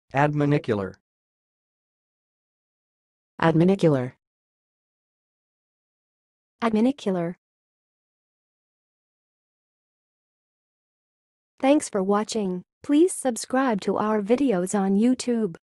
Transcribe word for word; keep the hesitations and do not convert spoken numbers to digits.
Adminicular. Adminicular. Adminicular. Thanks for watching. Please subscribe to our videos on YouTube.